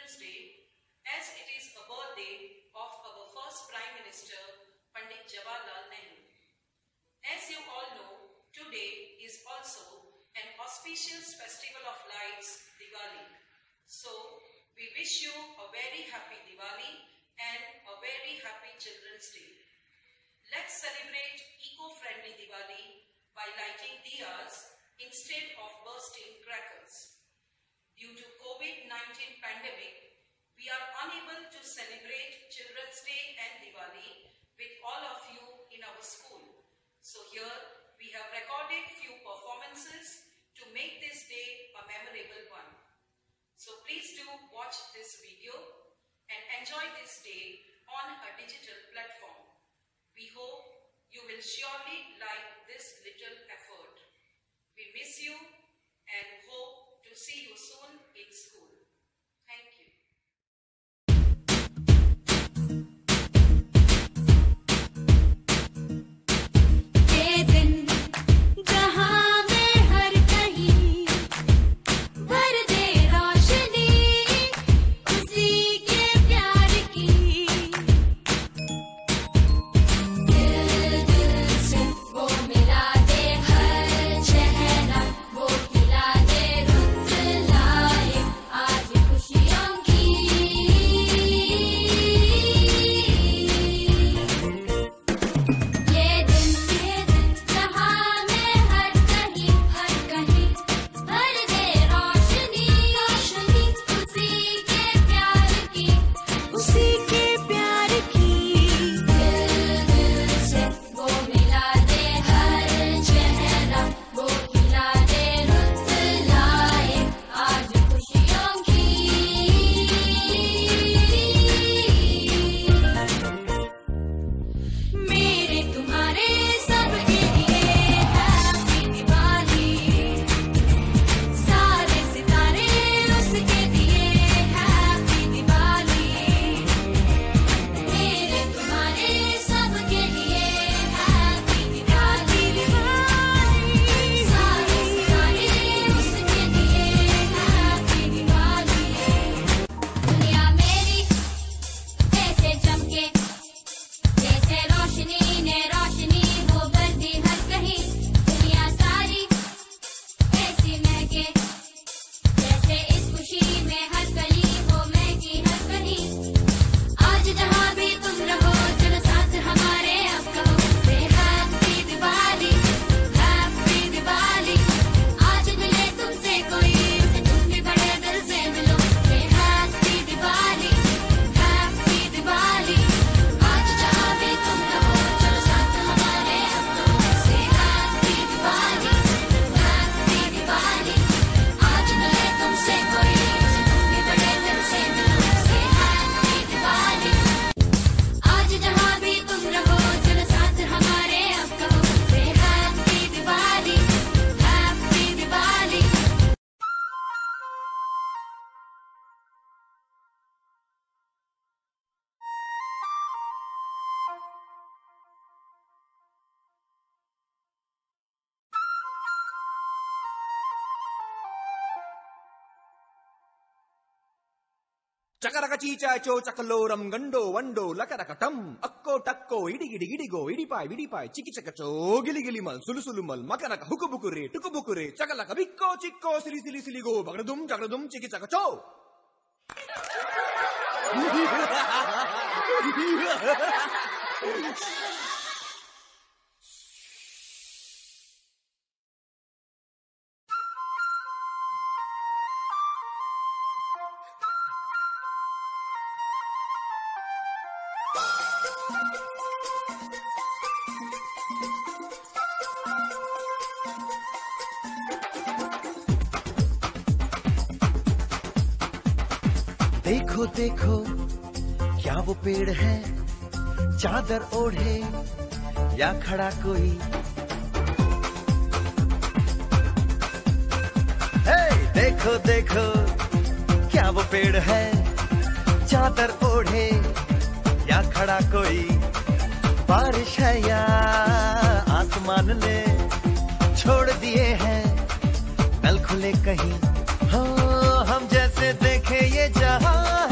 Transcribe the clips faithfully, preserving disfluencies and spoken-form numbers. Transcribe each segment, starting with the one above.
Children's Day, as it is a birthday of our first Prime Minister, Pandit Jawaharlal Nehru. As you all know, today is also an auspicious festival of lights, Diwali. So, we wish you a very happy Diwali and a very happy Children's Day. Let's celebrate eco-friendly Diwali by lighting diyas instead of bursting crackers. Due to COVID nineteen pandemic, we are unable to celebrate Children's Day and Diwali with all of you in our school. So here we have recorded few performances to make this day a memorable one. So please do watch this video and enjoy this day on a digital platform. We hope you will surely like this little effort. We miss you and hope to see you soon in school. Thank you. Chakaraka chichacho chakaloram gando wando lakarakatam akko takko idigidi gidigo idipai vidipai chiki chakacho gili gili mal sulu sulu mal makaraka hukubukure tukubukure chakalaka bikko chikko sili sili siligo bagradum jagradum chiki chakacho. देखो देखो क्या वो पेड़ है, चादर ओढ़े या खड़ा कोई। हे देखो देखो क्या वो पेड़ है, चादर ओढ़े या खड़ा कोई। बारिश है या आसमान ने छोड़ दिए हैं नल खुले कहीं। हाँ हम जैसे देखे ये जहां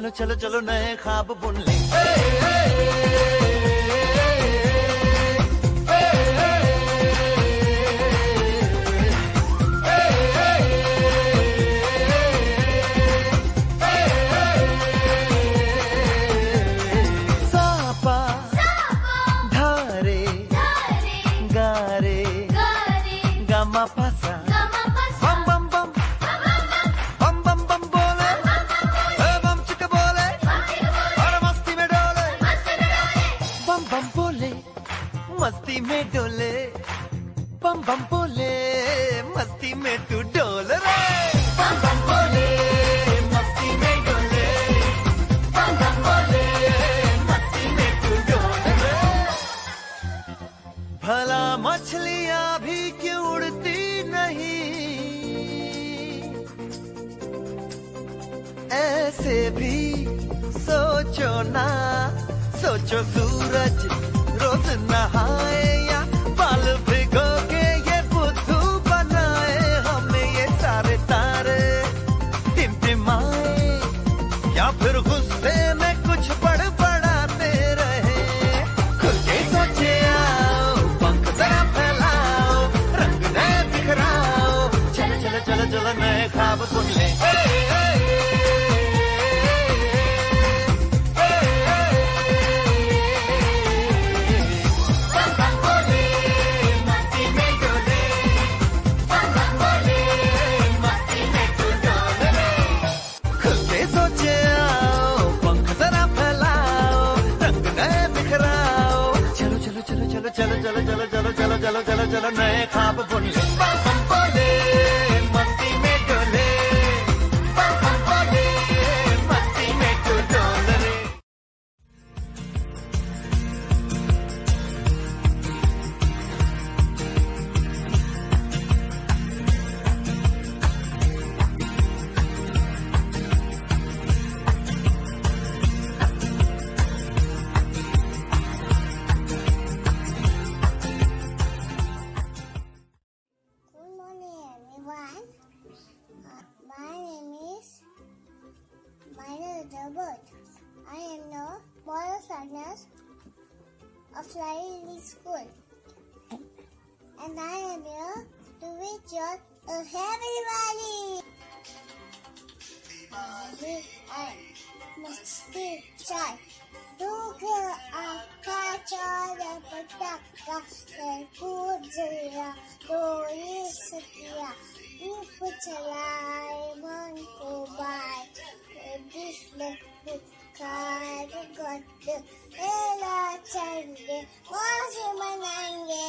चलो चलो चलो नए ख्वाब बुन ले। सापा धारे गारे गामा पासा बम बम बम बम बम बम बोले ए बम चिक बोले और मस्ती में डोले बम बम बोले मस्ती में डोले बम बम बोले मस्ती में तू डोल रे बम बम बोले मस्ती में डोले बम बम बोले मस्ती में तू डोल रे। भला मछलियां भी क्यों उड़ती नहीं, ऐसे भी सोचो ना, सोचो सूरज रोज नहाए या बाल भिगो के ये बुद्धू बनाए, हमें ये सारे तारे टिमटिमाए या फिर गुस्से में कुछ बड़बड़ाते रहे। खुल के सोचे आओ, पंख जरा फैलाओ, रंग नए बिखराओ, चलो चलो चलो चलो नए ख्वाब बुन ले। चलो चलो चलो चलो चलो चलो चलो चलो नए ख्वाब बुन ले। बम बम बोले मस्ती में डोले, बम बम बोले मस्ती में तू डोल रे। I am now moral science of Flying School, and I am here to wish you a happy Diwali. I must be shy. Duga akacha ya pataka ya kujaya doi sakya रूप चलाए मन को बाय बिस्ले कार गट एला चलेंगे मौज मनाएंगे।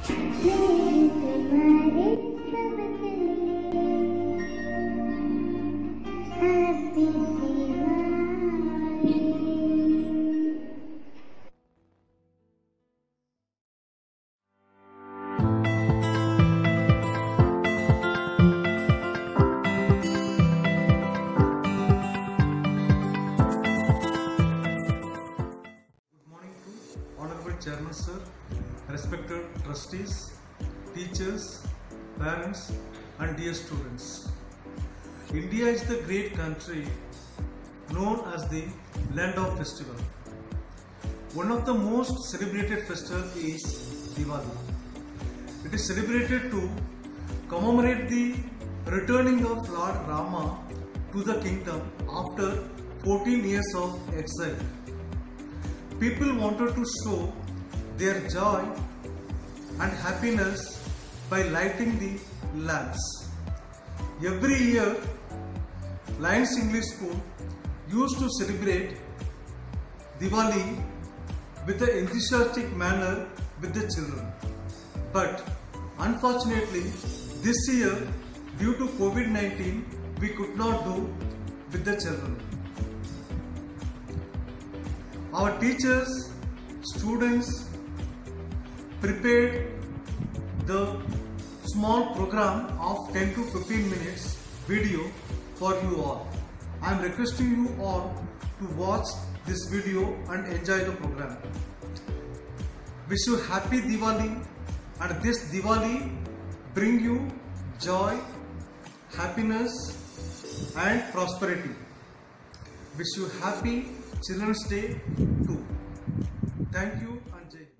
Chairman Sir, respected trustees, teachers, parents and dear students. India is the great country known as the land of festival. One of the most celebrated festivals is Diwali. It is celebrated to commemorate the returning of Lord Rama to the kingdom after fourteen years of exile. People wanted to show their joy and happiness by lighting the lamps. Every year, Lions English School used to celebrate Diwali with an enthusiastic manner with the children. But unfortunately, this year, due to COVID nineteen, we could not do with the children. Our teachers, students prepared the small program of ten to fifteen minutes video for you all. I am requesting you all to watch this video and enjoy the program. Wish you happy Diwali, and this Diwali bring you joy, happiness and prosperity. Wish you happy Children's Day too. Thank you and Jai Hind.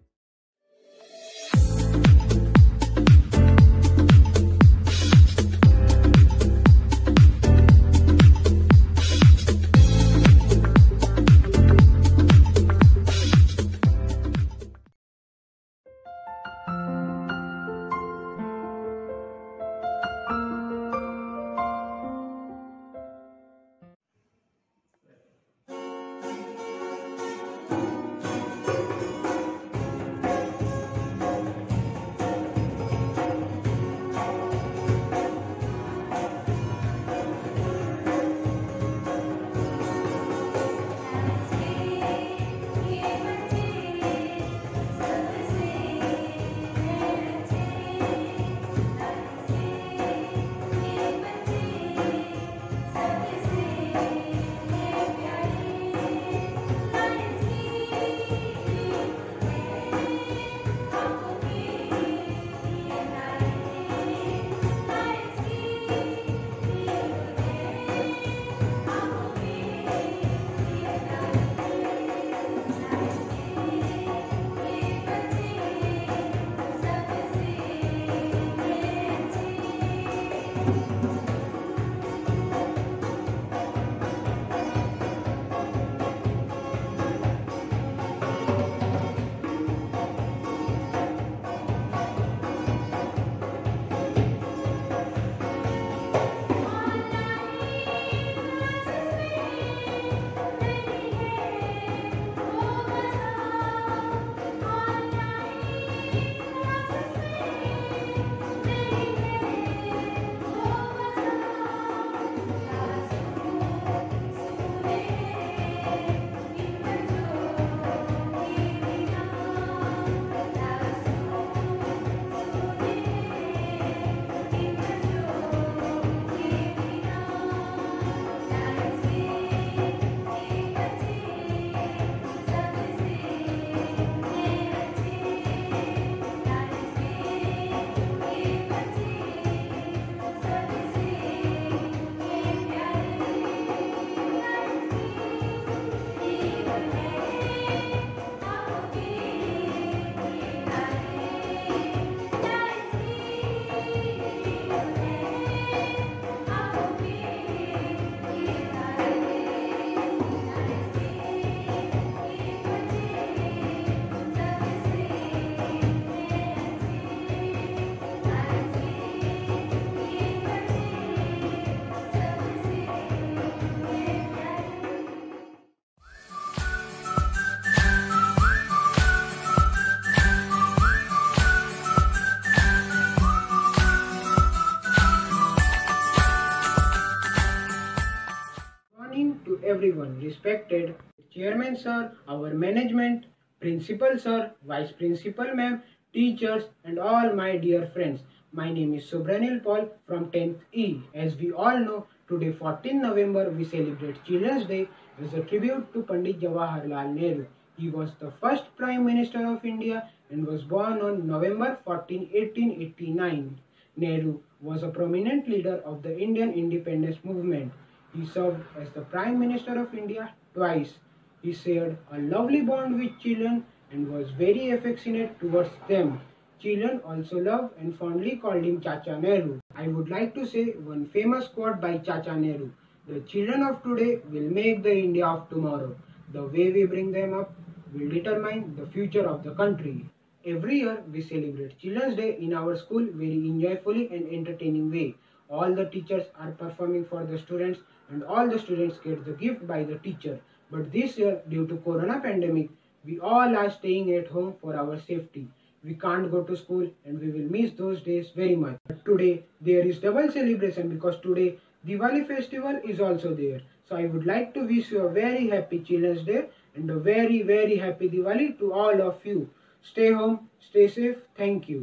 everyone, respected Chairman Sir, our management, Principal Sir, Vice Principal Ma'am, teachers and all my dear friends. My name is Subranil Paul from tenth E. As we all know, today fourteenth November we celebrate Children's Day as a tribute to Pandit Jawaharlal Nehru. He was the first Prime Minister of India and was born on November fourteenth, eighteen eighty-nine. Nehru was a prominent leader of the Indian independence movement. He served as the Prime Minister of India twice. He shared a lovely bond with children and was very affectionate towards them. Children also loved and fondly called him Chacha Nehru. I would like to say one famous quote by Chacha Nehru. The children of today will make the India of tomorrow. The way we bring them up will determine the future of the country. Every year we celebrate Children's Day in our school very enjoyfully and entertaining way. All the teachers are performing for the students and all the students get the gift by the teacher. But this year, due to Corona pandemic, we all are staying at home for our safety. We can't go to school and we will miss those days very much. But today there is double celebration because today Diwali festival is also there. So I would like to wish you a very happy Children's Day and a very very happy Diwali to all of you. Stay home, stay safe. Thank you.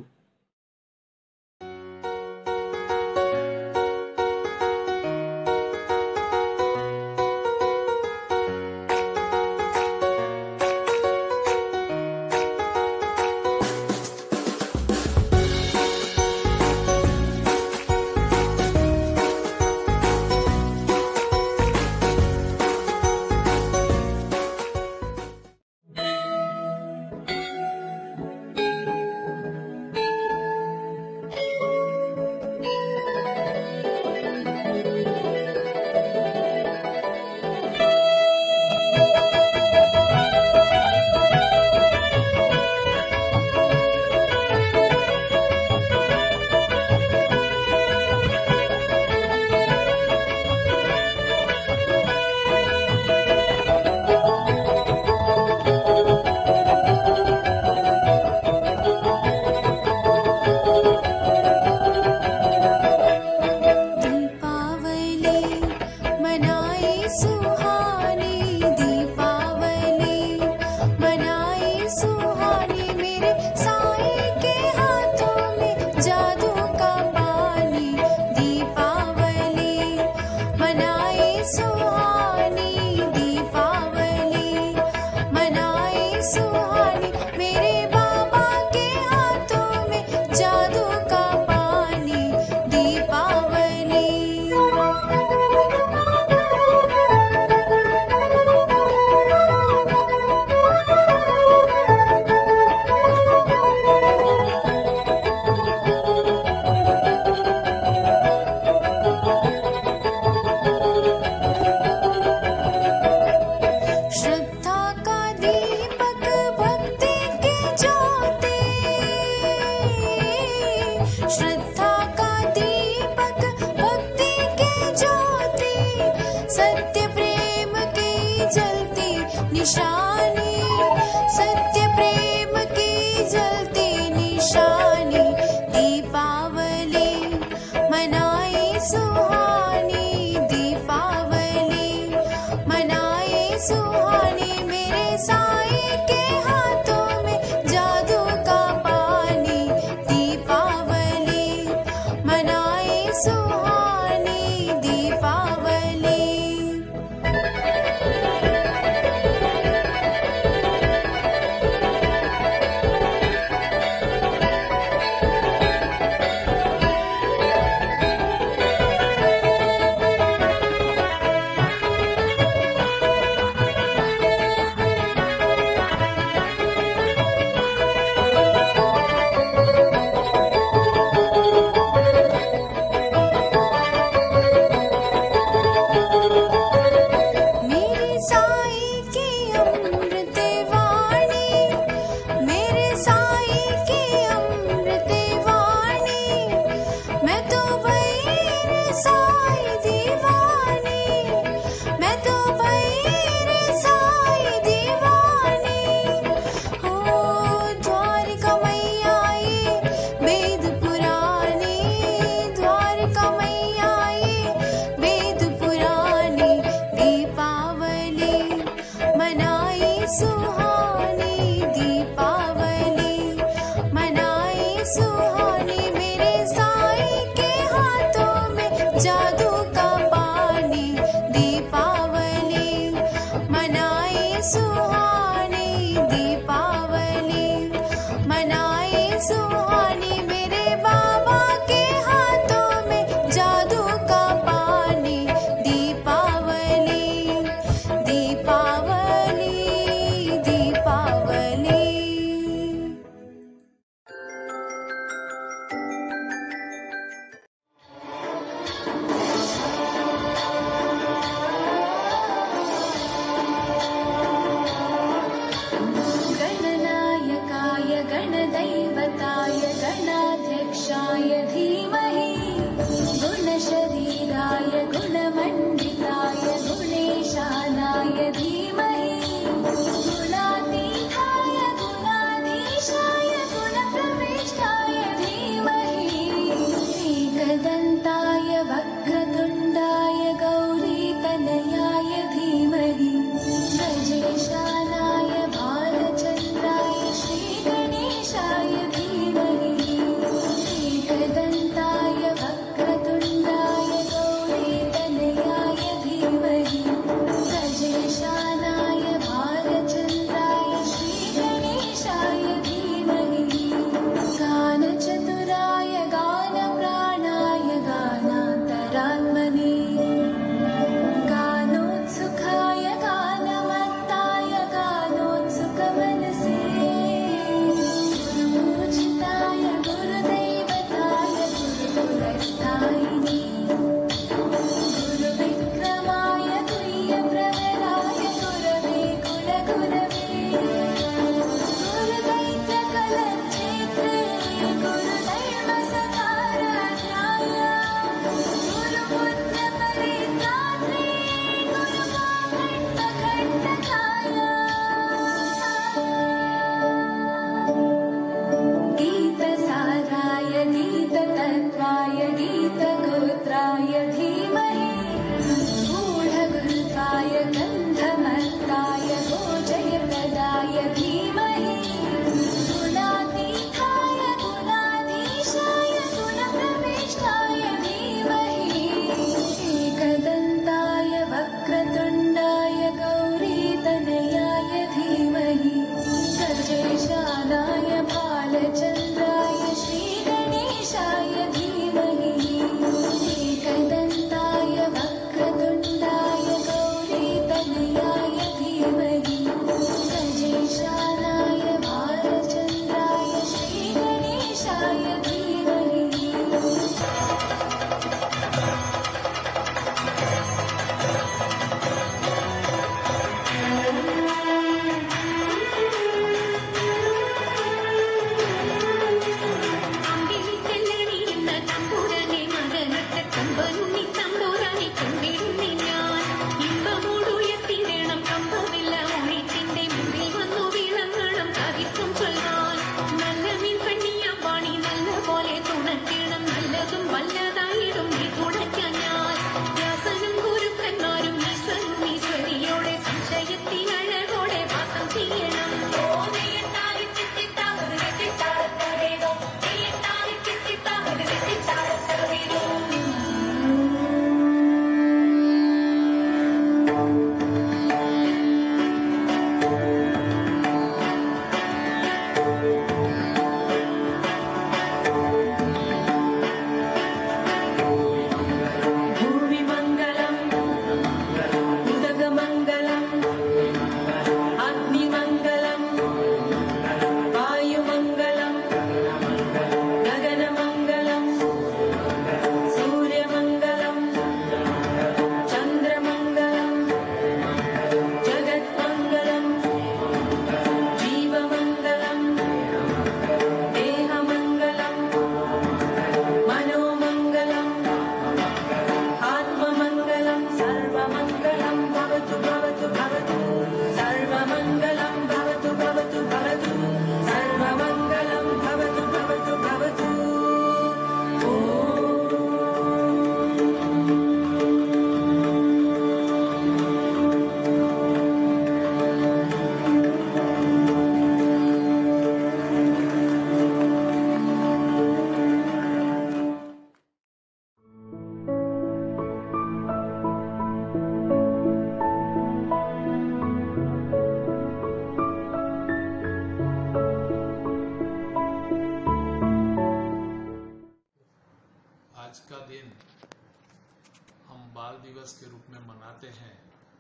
सुहानी दीपावली, मनाए सुहानी मेरे साईं के हाथों में जादू का पानी दीपावली, मनाए सुहानी दीपावली, मनाए सुहानी मेरे बाबा के हाथों में जादू का पानी दीपावली, दीपावली, दीपावली। दिवस के रूप में मनाते हैं।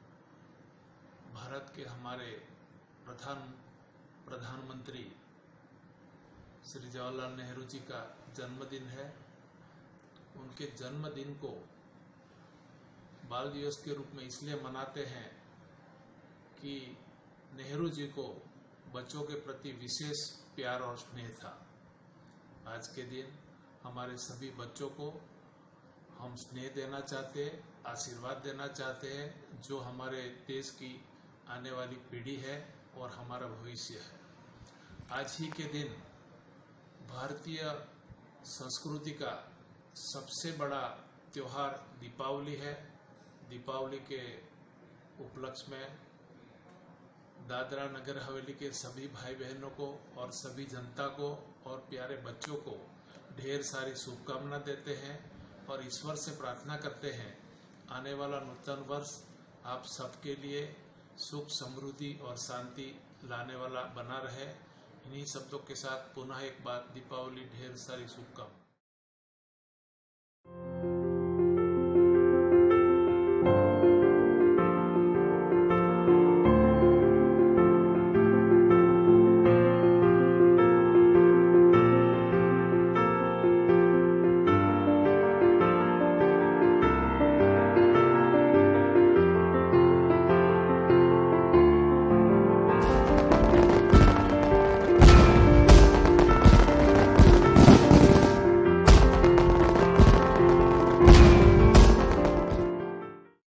भारत के हमारे प्रधान प्रधानमंत्री श्री जवाहरलाल नेहरू जी का जन्मदिन है। उनके जन्मदिन को बाल दिवस के रूप में इसलिए मनाते हैं कि नेहरू जी को बच्चों के प्रति विशेष प्यार और स्नेह था। आज के दिन हमारे सभी बच्चों को हम स्नेह देना चाहते हैं, आशीर्वाद देना चाहते हैं, जो हमारे देश की आने वाली पीढ़ी है और हमारा भविष्य है। आज ही के दिन भारतीय संस्कृति का सबसे बड़ा त्योहार दीपावली है। दीपावली के उपलक्ष्य में दादरा नगर हवेली के सभी भाई बहनों को और सभी जनता को और प्यारे बच्चों को ढेर सारी शुभकामना देते हैं और ईश्वर से प्रार्थना करते हैं आने वाला नूतन वर्ष आप सबके लिए सुख, समृद्धि और शांति लाने वाला बना रहे। इन्हीं शब्दों के साथ पुनः एक बार दीपावली ढेर सारी शुभकामनाएं।